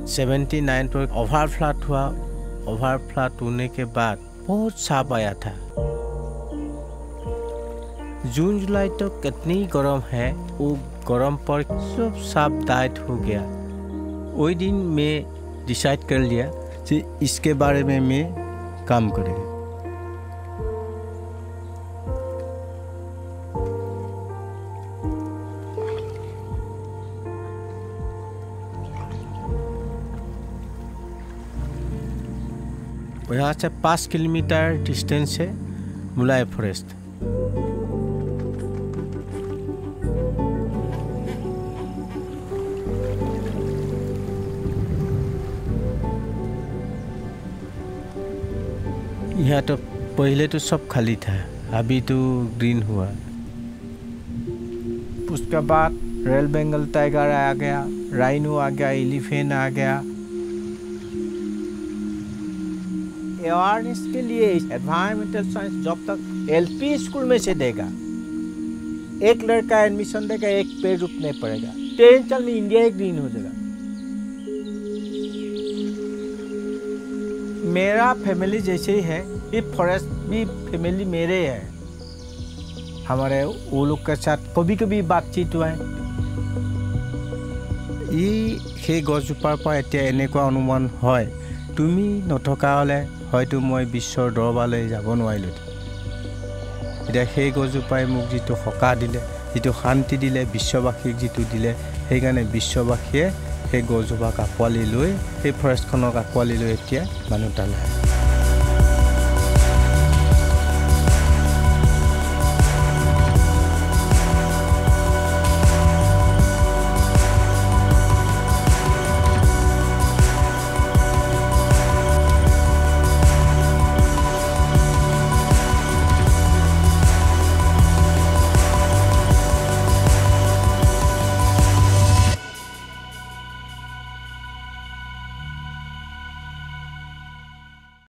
79 पर ओवरफ्लड हुआ। ओवरफ्लड होने के बाद बहुत सांप आया था। जून जुलाई तक कितनी गर्म है, वो गर्म पर सब सांप डाइट हो गया। वही दिन मैं डिसाइड कर लिया कि इसके बारे में मैं काम करेंगे। यहाँ से 5 किलोमीटर डिस्टेंस है मुलाय फॉरेस्ट। यहाँ तो पहले तो सब खाली था, अभी तो ग्रीन हुआ। उसके बाद रॉयल बंगाल टाइगर आ गया, राइनो आ गया, एलिफेंट आ गया। अवेयरनेस के लिए एनवायरमेंटल साइंस जब तक एलपी स्कूल में से देगा, एक लड़का एडमिशन देगा, एक पेड़ रोपने पड़ेगा, 10 साल में इंडिया ही ग्रीन हो जाएगा। मेरा फैमिली जैसे ही है, ये फॉरेस्ट भी फैमिली मेरे है। हमारे वो लोग के साथ कभी कभी बातचीत हुआ है। ये गछजोपार पर এতিয়া এনেকুৱা অনুমান হয়, তুমি নথকা হলে হয়তো মই বিশ্বৰ দৰবাৰলৈ যাব নোৱাৰিলোঁ। এতিয়া সেই গছজোপাই মোক যিটো সকাহ দিলে, যিটো শান্তি দিলে, বিশ্ববাসীক যিটো দিলে, সেইকাৰণে বিশ্ববাসীয়ে সেই গছজোপাক আঁকোৱালি লৈ, সেই ফৰেষ্টখনক আঁকোৱালি লৈ এতিয়া মানুহ তালে